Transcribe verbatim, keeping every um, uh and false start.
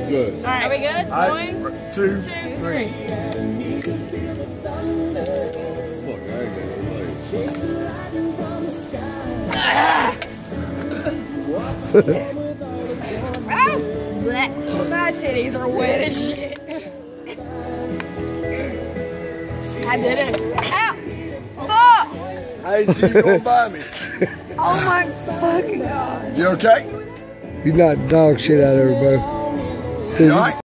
good. All right. Are we good? Right. One, two, two, three. Fuck, I ain't gonna play. My titties are wet as shit. I did it. Ow! Fuck! I didn't see you going by me. Oh my fucking god. You okay? You knocked dog shit out of her, bro. You alright?